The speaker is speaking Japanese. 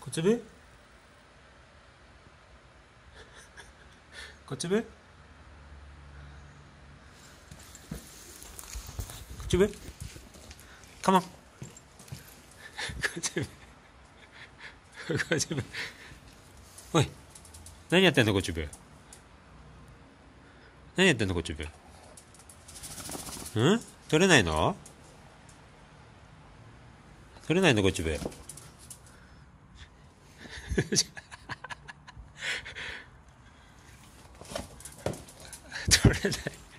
小粒小粒小粒カモン小粒小粒おい何やってんの小粒何やってんの小粒取れないの取れないの小粒取れない